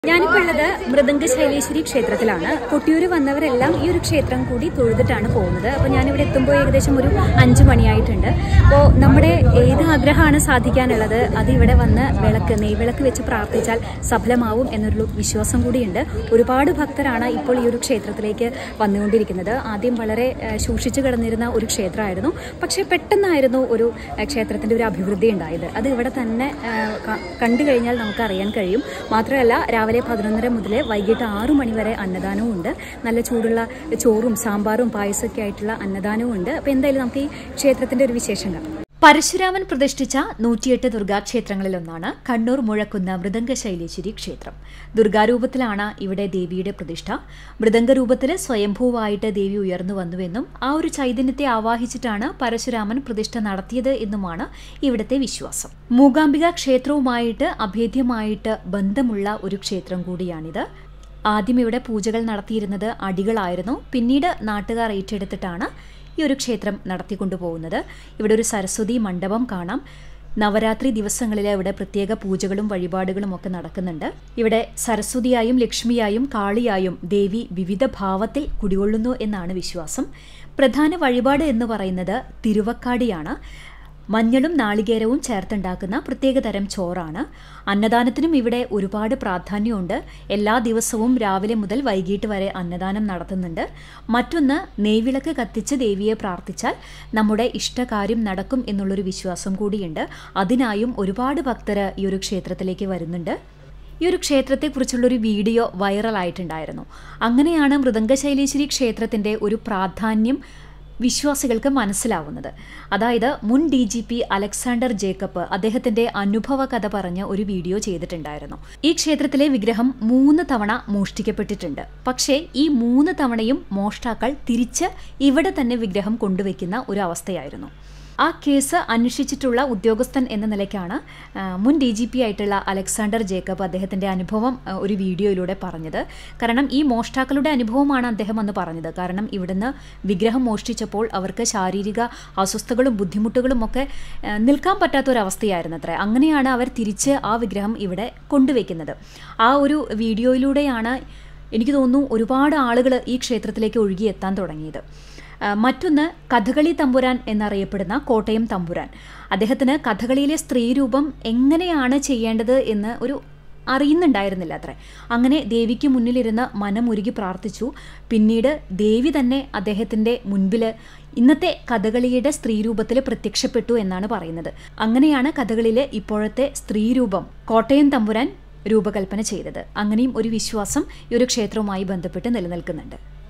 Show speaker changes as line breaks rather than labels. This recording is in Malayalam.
ഞാനിപ്പുള്ളത് മൃദംഗ ശൈലേശ്വരി ക്ഷേത്രത്തിലാണ്. കൊട്ടിയൂര് വന്നവരെല്ലാം ഈ ഒരു ക്ഷേത്രം കൂടി തൊഴുതിട്ടാണ് പോകുന്നത്. അപ്പോൾ ഞാനിവിടെ എത്തുമ്പോൾ ഏകദേശം ഒരു 5 മണിയായിട്ടുണ്ട്. അപ്പോൾ നമ്മുടെ ഏത് ആഗ്രഹമാണ് സാധിക്കാനുള്ളത് അത് ഇവിടെ വന്ന് നെയ്വിളക്ക് വെച്ച് പ്രാർത്ഥിച്ചാൽ സഫലമാവും എന്നൊരു വിശ്വാസം കൂടിയുണ്ട്. ഒരുപാട് ഭക്തരാണ് ഇപ്പോൾ ഈ ഒരു ക്ഷേത്രത്തിലേക്ക് വന്നുകൊണ്ടിരിക്കുന്നത്. ആദ്യം വളരെ ശൂഷിച്ചു കിടന്നിരുന്ന ഒരു ക്ഷേത്രമായിരുന്നു. പക്ഷേ പെട്ടെന്നായിരുന്നു ഒരു ക്ഷേത്രത്തിന്റെ ഒരു അഭിവൃദ്ധി ഉണ്ടായത്. അത് ഇവിടെ തന്നെ കണ്ടു കഴിഞ്ഞാൽ നമുക്ക് അറിയാൻ കഴിയും. മാത്രമല്ല രാവിലെ 11:30 മുതൽ വൈകിട്ട് 6 മണി വരെ അന്നദാനവും ഉണ്ട്. നല്ല ചൂടുള്ള ചോറും സാമ്പാറും പായസമൊക്കെ ആയിട്ടുള്ള അന്നദാനവും ഉണ്ട്. അപ്പോൾ എന്തായാലും നമുക്ക് ഈ ക്ഷേത്രത്തിന്റെ ഒരു വിശേഷങ്ങൾ. പരശുരാമൻ പ്രതിഷ്ഠിച്ച 108 ദുർഗാക്ഷേത്രങ്ങളിലൊന്നാണ് കണ്ണൂർ മുഴക്കുന്ന മൃദംഗ ശൈലേശ്വരി ക്ഷേത്രം. ദുർഗാരൂപത്തിലാണ് ഇവിടെ ദേവിയുടെ പ്രതിഷ്ഠ. മൃദംഗരൂപത്തിൽ സ്വയംഭൂവായിട്ട് ദേവി ഉയർന്നു വന്നുവെന്നും ആ ഒരു ചൈതന്യത്തെ ആവാഹിച്ചിട്ടാണ് പരശുരാമൻ പ്രതിഷ്ഠ നടത്തിയത് എന്നുമാണ് ഇവിടുത്തെ വിശ്വാസം. മൂകാംബിക ക്ഷേത്രവുമായിട്ട് അഭേദ്യമായിട്ട് ബന്ധമുള്ള ഒരു ക്ഷേത്രം കൂടിയാണിത്. ആദ്യം ഇവിടെ പൂജകൾ നടത്തിയിരുന്നത് അടികളായിരുന്നു. പിന്നീട് നാട്ടുകാർ ഏറ്റെടുത്തിട്ടാണ് ഈ ഒരു ക്ഷേത്രം നടത്തിക്കൊണ്ടുപോകുന്നത്. ഇവിടെ ഒരു സരസ്വതി മണ്ഡപം കാണാം. നവരാത്രി ദിവസങ്ങളിൽ ഇവിടെ പ്രത്യേക പൂജകളും വഴിപാടുകളും ഒക്കെ നടക്കുന്നുണ്ട്. ഇവിടെ സരസ്വതിയായും ലക്ഷ്മിയായും കാളിയായും ദേവി വിവിധ ഭാവത്തിൽ കുടികൊള്ളുന്നു എന്നാണ് വിശ്വാസം. പ്രധാന വഴിപാട് എന്ന് പറയുന്നത് തിരുവക്കാടിയാണ്. മഞ്ഞളും നാളികേരവും ചേർത്തുണ്ടാക്കുന്ന പ്രത്യേകതരം ചോറാണ്. അന്നദാനത്തിനും ഇവിടെ ഒരുപാട് പ്രാധാന്യമുണ്ട്. എല്ലാ ദിവസവും രാവിലെ മുതൽ വൈകിട്ട് വരെ അന്നദാനം നടത്തുന്നുണ്ട്. മറ്റൊന്ന്, നെയ്വിളക്ക് കത്തിച്ച് ദേവിയെ പ്രാർത്ഥിച്ചാൽ നമ്മുടെ ഇഷ്ടകാര്യം നടക്കും എന്നുള്ളൊരു വിശ്വാസം കൂടിയുണ്ട്. അതിനായും ഒരുപാട് ഭക്തർ ഈ ഒരു ക്ഷേത്രത്തിലേക്ക് വരുന്നുണ്ട്. ഈ ഒരു ക്ഷേത്രത്തെക്കുറിച്ചുള്ളൊരു വീഡിയോ വൈറലായിട്ടുണ്ടായിരുന്നു. അങ്ങനെയാണ് മൃദംഗ ശൈലേശ്വരി ക്ഷേത്രത്തിൻ്റെ ഒരു പ്രാധാന്യം വിശ്വാസികൾക്ക് മനസ്സിലാവുന്നത്. അതായത് മുൻ DGP അലക്സാണ്ടർ ജേക്കബ് അദ്ദേഹത്തിന്റെ അനുഭവ കഥ പറഞ്ഞ് ഒരു വീഡിയോ ചെയ്തിട്ടുണ്ടായിരുന്നു. ഈ ക്ഷേത്രത്തിലെ വിഗ്രഹം 3 തവണ മോഷ്ടിക്കപ്പെട്ടിട്ടുണ്ട്. പക്ഷേ ഈ 3 തവണയും മോഷ്ടാക്കൾ തിരിച്ച് ഇവിടെ തന്നെ വിഗ്രഹം കൊണ്ടുവയ്ക്കുന്ന ഒരു അവസ്ഥയായിരുന്നു. ആ കേസ് അന്വേഷിച്ചിട്ടുള്ള ഉദ്യോഗസ്ഥൻ എന്ന നിലയ്ക്കാണ് മുൻ DGP ആയിട്ടുള്ള അലക്സാണ്ടർ ജേക്കബ് അദ്ദേഹത്തിൻ്റെ അനുഭവം ഒരു വീഡിയോയിലൂടെ പറഞ്ഞത്. കാരണം ഈ മോഷ്ടാക്കളുടെ അനുഭവമാണ് അദ്ദേഹം അന്ന് പറഞ്ഞത്. കാരണം ഇവിടുന്ന് വിഗ്രഹം മോഷ്ടിച്ചപ്പോൾ അവർക്ക് ശാരീരിക അസ്വസ്ഥതകളും ബുദ്ധിമുട്ടുകളും ഒക്കെ നിൽക്കാൻ പറ്റാത്തൊരവസ്ഥയായിരുന്നു അത്ര. അങ്ങനെയാണ് അവർ തിരിച്ച് ആ വിഗ്രഹം ഇവിടെ കൊണ്ടുവയ്ക്കുന്നത്. ആ ഒരു വീഡിയോയിലൂടെയാണ് എനിക്ക് തോന്നുന്നു ഒരുപാട് ആളുകൾ ഈ ക്ഷേത്രത്തിലേക്ക് ഒഴുകിയെത്താൻ തുടങ്ങിയത്. മറ്റൊന്ന്, കഥകളി തമ്പുരാൻ എന്നറിയപ്പെടുന്ന കോട്ടയം തമ്പുരാൻ. അദ്ദേഹത്തിന് കഥകളിയിലെ സ്ത്രീരൂപം എങ്ങനെയാണ് ചെയ്യേണ്ടത് എന്ന് അറിയുന്നുണ്ടായിരുന്നില്ല അത്രേ. അങ്ങനെ ദേവിക്ക് മുന്നിലിരുന്ന് മനമുരുകി പ്രാർത്ഥിച്ചു. പിന്നീട് ദേവി തന്നെ അദ്ദേഹത്തിൻ്റെ മുൻപിൽ ഇന്നത്തെ കഥകളിയുടെ സ്ത്രീരൂപത്തിൽ പ്രത്യക്ഷപ്പെട്ടു എന്നാണ് പറയുന്നത്. അങ്ങനെയാണ് കഥകളിയിലെ ഇപ്പോഴത്തെ സ്ത്രീരൂപം കോട്ടയം തമ്പുരാൻ രൂപകൽപ്പന ചെയ്തത്. അങ്ങനെയും ഒരു വിശ്വാസം ഈ ഒരു ക്ഷേത്രവുമായി ബന്ധപ്പെട്ട് നിലനിൽക്കുന്നുണ്ട്.